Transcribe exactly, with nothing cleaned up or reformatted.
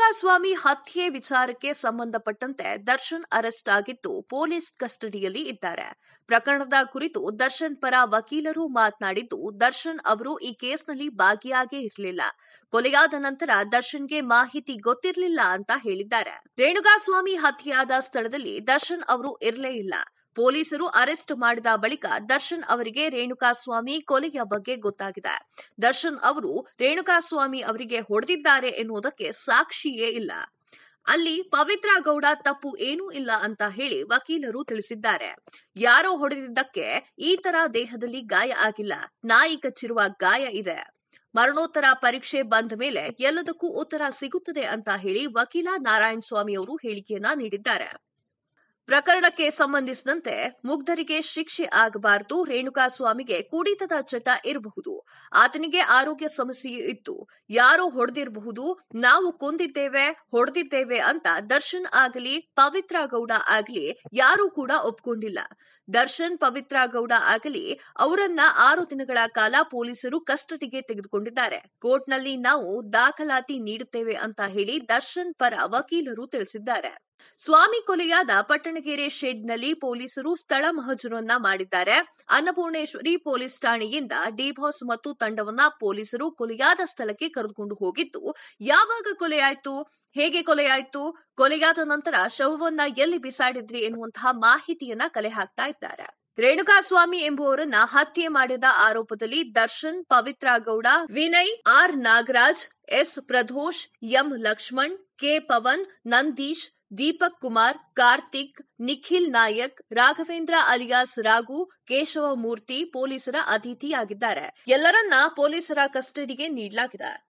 ರೇಣುಕಾಸ್ವಾಮಿ ಹತ್ಯೆ ವಿಚಾರಕ್ಕೆ ಸಂಬಂಧಪಟ್ಟಂತೆ ದರ್ಶನ್ ಅರೆಸ್ಟ್ ಆಗಿದ್ದು ಪೊಲೀಸ್ ಕಸ್ಟಡಿಯಲ್ಲಿ ಇದ್ದಾರೆ. ಪ್ರಕರಣದ ಕುರಿತು ದರ್ಶನ್ ಪರ ವಕೀಲರು ಮಾತನಾಡಿದ್ದು, ದರ್ಶನ್ ಅವರು ಈ ಕೇಸ್ನಲ್ಲಿ ಭಾಗಿಯಾಗೇ ಇರಲಿಲ್ಲ. ಕೊಲೆಯಾದ ನಂತರ ದರ್ಶನ್ಗೆ ಮಾಹಿತಿ ಗೊತ್ತಿರಲಿಲ್ಲ ಅಂತ ಹೇಳಿದ್ದಾರೆ. ರೇಣುಕಾಸ್ವಾಮಿ ಹತ್ಯೆಯಾದ ಸ್ಥಳದಲ್ಲಿ ದರ್ಶನ್ ಅವರು ಇರಲೇ ಇಲ್ಲ. ಪೊಲೀಸರು ಅರೆಸ್ಟ್ ಮಾಡಿದ ಬಳಿಕ ದರ್ಶನ್ ಅವರಿಗೆ ರೇಣುಕಾಸ್ವಾಮಿ ಕೊಲೆಯ ಬಗ್ಗೆ ಗೊತ್ತಾಗಿದೆ. ದರ್ಶನ್ ಅವರು ರೇಣುಕಾಸ್ವಾಮಿ ಅವರಿಗೆ ಹೊಡೆದಿದ್ದಾರೆ ಎನ್ನುವುದಕ್ಕೆ ಸಾಕ್ಷಿಯೇ ಇಲ್ಲ. ಅಲ್ಲಿ ಪವಿತ್ರ ಗೌಡ ತಪ್ಪು ಏನೂ ಇಲ್ಲ ಅಂತ ಹೇಳಿ ವಕೀಲರು ತಿಳಿಸಿದ್ದಾರೆ. ಯಾರೋ ಹೊಡೆದಿದ್ದಕ್ಕೆ ಈ ತರ ದೇಹದಲ್ಲಿ ಗಾಯ ಆಗಿಲ್ಲ, ನಾಯಿ ಕಚ್ಚಿರುವ ಗಾಯ ಇದೆ. ಮರಣೋತ್ತರ ಪರೀಕ್ಷೆ ಬಂದ ಮೇಲೆ ಎಲ್ಲದಕ್ಕೂ ಉತ್ತರ ಸಿಗುತ್ತದೆ ಅಂತ ಹೇಳಿ ವಕೀಲ ನಾರಾಯಣ ಸ್ವಾಮಿ ಅವರು ಹೇಳಿಕೆಯನ್ನ ನೀಡಿದ್ದಾರೆ. ಪ್ರಕರಣಕ್ಕೆ ಸಂಬಂಧಿಸಿದಂತೆ ಮುಗ್ಧರಿಗೆ ಶಿಕ್ಷೆ ಆಗಬಾರದು. ರೇಣುಕಾಸ್ವಾಮಿಗೆ ಕುಡಿತದ ಚಟ ಇರಬಹುದು, ಆತನಿಗೆ ಆರೋಗ್ಯ ಸಮಸ್ಯೆ ಇತ್ತು, ಯಾರೋ ಹೊಡೆದಿರಬಹುದು, ನಾವು ಕೊಂದಿದ್ದೇವೆ, ಹೊಡೆದಿದ್ದೇವೆ ಅಂತ ದರ್ಶನ್ ಆಗಲಿ ಪವಿತ್ರ ಗೌಡ ಆಗಲಿ ಯಾರೂ ಕೂಡ ಒಪ್ಕೊಂಡಿಲ್ಲ. ದರ್ಶನ್ ಪವಿತ್ರ ಗೌಡ ಆಗಲಿ ಅವರನ್ನ ಆರು ದಿನಗಳ ಕಾಲ ಪೊಲೀಸರು ಕಸ್ಟಡಿಗೆ ತೆಗೆದುಕೊಂಡಿದ್ದಾರೆ. ಕೋರ್ಟ್ನಲ್ಲಿ ನಾವು ದಾಖಲಾತಿ ನೀಡುತ್ತೇವೆ ಅಂತ ಹೇಳಿ ದರ್ಶನ್ ಪರ ವಕೀಲರು ತಿಳಿಸಿದ್ದಾರೆ. ಸ್ವಾಮಿ ಕೊಲೆಯಾದ ಪಟ್ಟಣಗೆರೆ ಶೆಡ್ನಲ್ಲಿ ಪೊಲೀಸರು ಸ್ಥಳ ಮಹಜರನ್ನ ಮಾಡಿದ್ದಾರೆ. ಅನ್ನಪೂರ್ಣೇಶ್ವರಿ ಪೊಲೀಸ್ ಠಾಣೆಯಿಂದ ಡಿಬಾಸ್ ಮತ್ತು ತಂಡವನ್ನ ಪೊಲೀಸರು ಕೊಲೆಯಾದ ಸ್ಥಳಕ್ಕೆ ಕರೆದುಕೊಂಡು ಹೋಗಿದ್ದು, ಯಾವಾಗ ಕೊಲೆಯಾಯ್ತು, ಹೇಗೆ ಕೊಲೆಯಾಯ್ತು, ಕೊಲೆಯಾದ ನಂತರ ಶವವನ್ನ ಎಲ್ಲಿ ಬಿಸಾಡಿದ್ರಿ ಎನ್ನುವಂತಹ ಮಾಹಿತಿಯನ್ನ ಕಲೆ ಹಾಕ್ತಾ ಇದ್ದಾರೆ. ರೇಣುಕಾಸ್ವಾಮಿ ಎಂಬುವರನ್ನ ಹತ್ಯೆ ಮಾಡಿದ ಆರೋಪದಲ್ಲಿ Darshan, Pavithra Gowda, Vinay, R Nagaraj, S Pradosh, M Lakshman, K Pavan, Nandish, Deepak Kumar, Karthik, Nikhil Nayak, Raghavendra alias Raghu, Keshava Murthy ಪೊಲೀಸರ ಅತಿಥಿಯಾಗಿದ್ದಾರೆ. ಎಲ್ಲರನ್ನ ಪೊಲೀಸರ ಕಸ್ಟಡಿಗೆ ನೀಡಲಾಗಿದೆ.